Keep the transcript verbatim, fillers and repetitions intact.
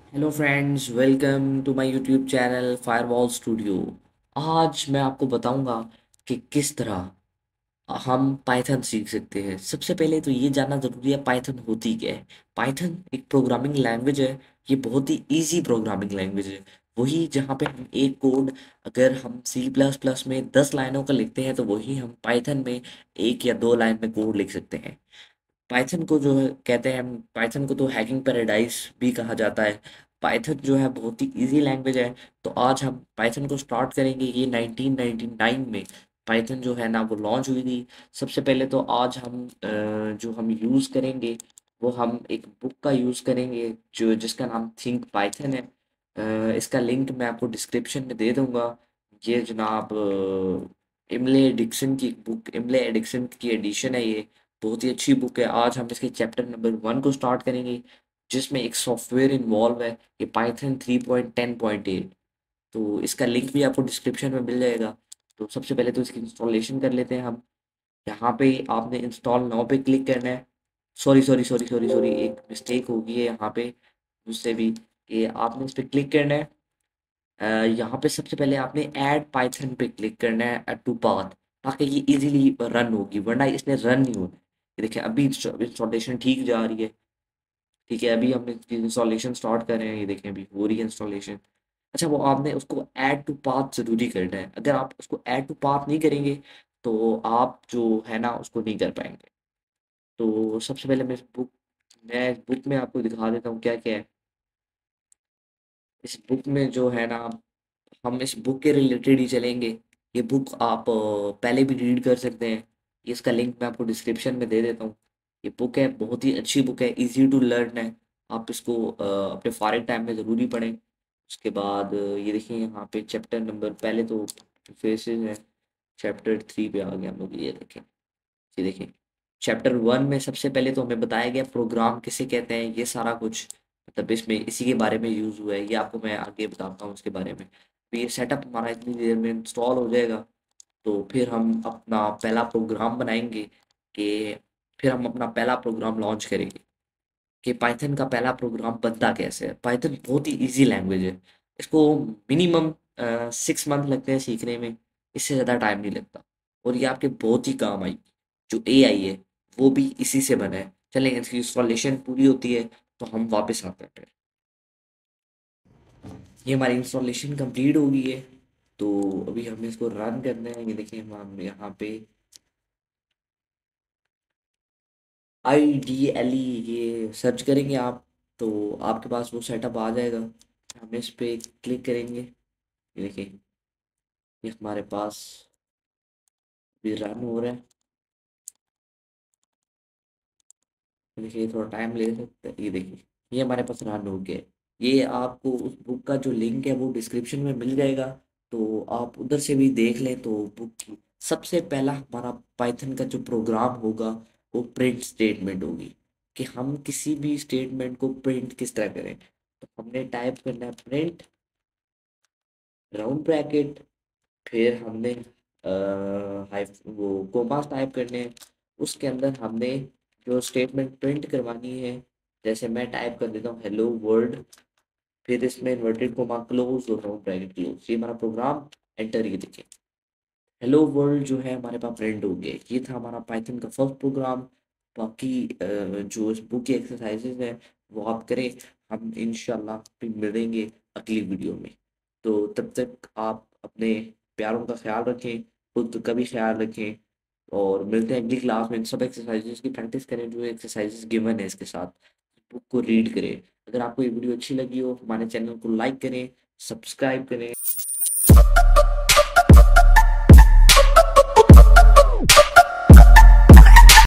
Hello friends, welcome to my YouTube channel firewall studio. आज मैं आपको बताऊंगा कि किस तरह हम पाइथन सीख सकते हैं। सबसे पहले तो ये जानना ज़रूरी है पाइथन होती क्या है। पाइथन एक प्रोग्रामिंग लैंग्वेज है। ये बहुत ही इजी प्रोग्रामिंग लैंग्वेज है। वही जहाँ पे हम एक कोड अगर हम सी प्लस प्लस में दस लाइनों का लिखते हैं तो वही हम पाइथन में एक या दो लाइन में कोड लिख सकते हैं। पाइथन को जो है कहते हैं हम पाइथन को तो हैकिंग पैराडाइज भी कहा जाता है। पाइथन जो है बहुत ही इजी लैंग्वेज है। तो आज हम पाइथन को स्टार्ट करेंगे। ये नाइनटीन नाइंटी नाइन में पाइथन जो है ना वो लॉन्च हुई थी। सबसे पहले तो आज हम अ, जो हम यूज़ करेंगे वो हम एक बुक का यूज़ करेंगे जो जिसका नाम थिंक पाइथन है। अ, इसका लिंक मैं आपको डिस्क्रिप्शन में दे दूंगा। ये जनाब इमले डिक्सन की बुक इमले एडिक्सन की एडिशन है ये। बहुत ही अच्छी बुक है। आज हम इसके चैप्टर नंबर वन को स्टार्ट करेंगे जिसमें एक सॉफ्टवेयर इन्वॉल्व है ये Python three point ten point eight. तो इसका लिंक भी आपको डिस्क्रिप्शन में मिल जाएगा। तो सबसे पहले तो इसकी इंस्टॉलेशन कर लेते हैं हम। यहाँ पे आपने इंस्टॉल नाउ पे क्लिक करना है। Sorry sorry sorry sorry sorry एक मिस्टेक हो गई है यहाँ पे मुझसे भी कि आपने इस पे क्लिक करना है। अ, यहाँ पे सबसे पहले आपने ऐड पाइथन पे क्लिक करना है टू पाथ ताकि ये इजीली रन होगी वरना इसने रन नहीं होना है। ये देखिए अभी इंस्टॉलेशन ठीक जा रही है। ठीक है, अभी हमने इंस्टॉलेशन स्टार्ट कर रहे हैं। ये देखें अभी हो रही है इंस्टॉलेशन। अच्छा, वो आपने उसको ऐड टू पाथ ज़रूरी करना है। अगर आप उसको ऐड टू पाथ नहीं करेंगे तो आप जो है ना उसको नहीं कर पाएंगे। तो सबसे पहले मैं इस बुक मैं इस बुक में आपको दिखा देता हूँ क्या क्या है। इस बुक में जो है ना हम इस बुक के रिलेटेड ही चलेंगे। ये बुक आप अ, पहले भी रीड कर सकते हैं। इसका लिंक मैं आपको डिस्क्रिप्शन में दे देता हूँ। ये बुक है, बहुत ही अच्छी बुक है, इजी टू लर्न है। आप इसको अ, अपने फारिग टाइम में ज़रूरी पढ़ें। उसके बाद अ, ये देखिए यहाँ पे चैप्टर नंबर पहले तो फेसेस है। चैप्टर थ्री पे आ गया हम लोग। ये देखें, ये देखिए चैप्टर वन में सबसे पहले तो हमें बताया गया प्रोग्राम किसे कहते हैं। ये सारा कुछ मतलब इसमें इसी के बारे में यूज़ हुआ है। ये आपको मैं आगे बताता हूँ उसके बारे में। तो ये सेटअप हमारा इतनी देर में इंस्टॉल हो जाएगा। तो फिर हम अपना पहला प्रोग्राम बनाएंगे कि फिर हम अपना पहला प्रोग्राम लॉन्च करेंगे कि पाइथन का पहला प्रोग्राम बनता कैसे है। पाइथन बहुत ही इजी लैंग्वेज है। इसको मिनिमम सिक्स मंथ लगते हैं सीखने में। इससे ज़्यादा टाइम नहीं लगता। और ये आपके बहुत ही काम आएगी। जो ए आई है वो भी इसी से बना है। चलें, इसकी इंस्टॉलेशन पूरी होती है तो हम वापस आते हैं फिर। ये हमारी इंस्टॉलेशन कंप्लीट हो गई है। तो अभी हमें इसको रन करना है। ये देखिए हम यहाँ पे आई डी एल ई ये सर्च करेंगे आप तो आपके पास वो सेटअप आ जाएगा। हम इस पे क्लिक करेंगे। ये देखिए ये हमारे पास भी रन हो रहा है। ये देखिए थोड़ा टाइम ले सकता है। ये देखिए ये हमारे पास रन हो गया है। ये आपको उस बुक का जो लिंक है वो डिस्क्रिप्शन में मिल जाएगा। तो आप उधर से भी देख लें। तो बुक की सबसे पहला हमारा पाइथन का जो प्रोग्राम होगा वो प्रिंट स्टेटमेंट होगी कि हम किसी भी स्टेटमेंट को प्रिंट किस तरह करें। तो हमने टाइप करना है प्रिंट राउंड ब्रैकेट। फिर हमने हाइफ वो कोमास टाइप करने हैं। उसके अंदर हमने जो स्टेटमेंट प्रिंट करवानी है जैसे मैं टाइप कर देता हूँ हेलो वर्ल्ड। फिर इसमें इन्वर्टेड कोमा क्लोज और राउंड ब्रैकेट क्लोज। ये हमारा प्रोग्राम एंटर। ये देखिए हेलो वर्ल्ड जो है हमारे पास प्रिंट हो गया। ये था हमारा पाइथन का फर्स्ट प्रोग्राम। बाकी अ, जो इस बुक की एक्सरसाइजेज हैं वो आप करें। हम इंशाल्लाह फिर मिलेंगे अगली वीडियो में। तो तब तक आप अपने प्यारों का ख्याल रखें, खुद का भी ख्याल रखें। और मिलते हैं अगली क्लास में। इन सब एक्सरसाइजेज की प्रैक्टिस करें जो एक्सरसाइजेज गिवन है इसके साथ। बुक को रीड करें। अगर आपको ये वीडियो अच्छी लगी हो हमारे चैनल को लाइक करें, सब्सक्राइब करें।